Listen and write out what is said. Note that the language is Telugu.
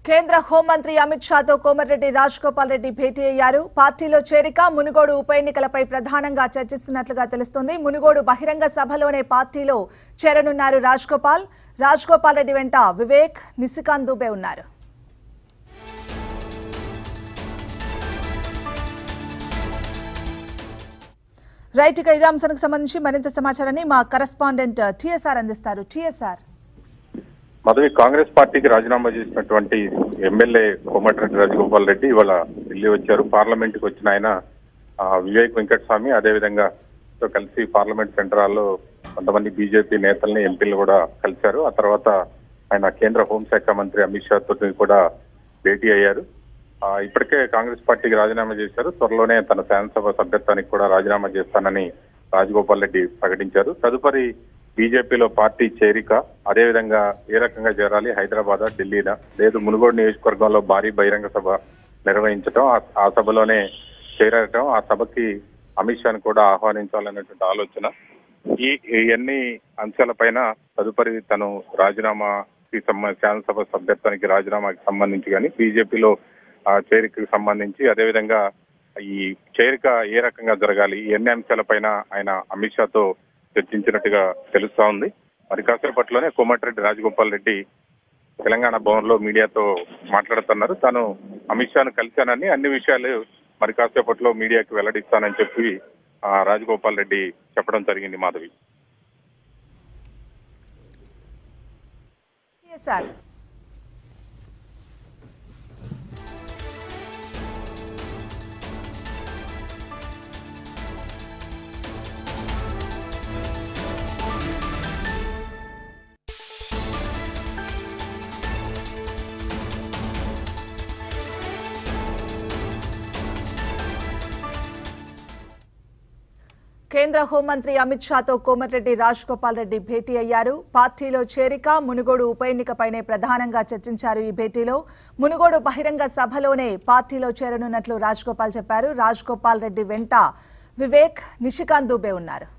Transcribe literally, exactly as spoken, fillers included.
కేంద్ర హోంమంత్రి అమిత్ షాతో కోమటిరెడ్డి రాజగోపాల్ రెడ్డి భేటీ అయ్యారు. పార్టీలో చేరిక, మునుగోడు ఉప ఎన్నికలపై ప్రధానంగా చర్చిస్తున్నట్లుగా తెలుస్తోంది. మునుగోడు బహిరంగ సభలోనే పార్టీలో చేరనున్నారు రాజగోపాల్. రాజగోపాల్ రెడ్డి వెంట వివేక్, నిశికాంత్ దుబే ఉన్నారు. రైట్, ఇక ఇదే అంశానికి సంబంధించి మరింత సమాచారాన్ని మా కరెస్పాండెంట్ టీఎస్ఆర్ అందిస్తారు. టీఎస్ఆర్ మధవి, కాంగ్రెస్ పార్టీకి రాజీనామా చేసినటువంటి ఎమ్మెల్యే కోమటిరెడ్డి రాజగోపాల్ రెడ్డి ఇవాళ ఢిల్లీ వచ్చారు. పార్లమెంట్ కి వచ్చిన ఆయన వివేక్ వెంకటస్వామి అదేవిధంగా కలిసి పార్లమెంట్ సెంటర్ హాల్లో కొంతమంది బీజేపీ నేతల్ని, ఎంపీలు కూడా కలిశారు. ఆ తర్వాత ఆయన కేంద్ర హోంశాఖ మంత్రి అమిత్ షా తోటి కూడా భేటీ అయ్యారు. ఇప్పటికే కాంగ్రెస్ పార్టీకి రాజీనామా చేశారు. త్వరలోనే తన శాసనసభ సభ్యత్వానికి కూడా రాజీనామా చేస్తానని రాజగోపాల్ రెడ్డి ప్రకటించారు. తదుపరి బీజేపీలో పార్టీ చేరిక, అదేవిధంగా ఏ రకంగా చేరాలి, హైదరాబాద్, ఢిల్లీనా, లేదు మునుగోడు నియోజకవర్గంలో భారీ బహిరంగ సభ నిర్వహించడం, ఆ సభలోనే చేరటం, ఆ సభకి అమిత్ షాను కూడా ఆహ్వానించాలనేటువంటి ఆలోచన, ఈ ఇవన్నీ అంశాలపైన తదుపరి తను రాజీనామాకి సంబంధించి శాసనసభ సభ్యత్వానికి రాజీనామాకి సంబంధించి కానీ బీజేపీలో చేరికకు సంబంధించి, అదేవిధంగా ఈ చేరిక ఏ రకంగా జరగాలి, ఈ అన్ని అంశాలపైన ఆయన అమిత్ షాతో చర్చించినట్టుగా తెలుస్తా ఉంది. మరి కాసేపట్లోనే కోమటిరెడ్డి రాజగోపాల్ రెడ్డి తెలంగాణ భవన్ లో మీడియాతో మాట్లాడుతున్నారు. తాను అమిత్ షాను కలిశానని, అన్ని విషయాలు మరి కాసేపట్లో మీడియాకి వెల్లడిస్తానని చెప్పి రాజగోపాల్ రెడ్డి చెప్పడం జరిగింది. మాధవి. కేంద్ర హోంమంత్రి అమిత్ షాతో కోమటిరెడ్డి రాజగోపాల్ రెడ్డి భేటీ అయ్యారు. పార్టీలో చేరిక, మునుగోడు ఉప ఎన్నికపైనే ప్రధానంగా చర్చించారు. ఈ భేటీలో మునుగోడు బహిరంగ సభలోనే పార్టీలో చేరనున్నట్లు రాజగోపాల్ చెప్పారు. రాజగోపాల్ రెడ్డి వెంట వివేక్, నిశికాంత్ దుబే ఉన్నారు.